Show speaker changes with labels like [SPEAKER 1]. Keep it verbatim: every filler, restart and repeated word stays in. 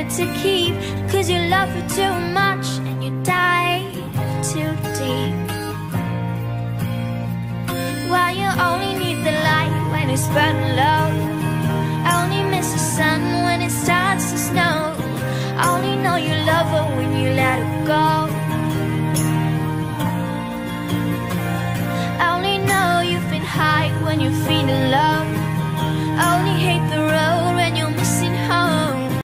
[SPEAKER 1] her to keep, 'cause you love her too much and you dive too deep. Well, you only need the light when it's burning low.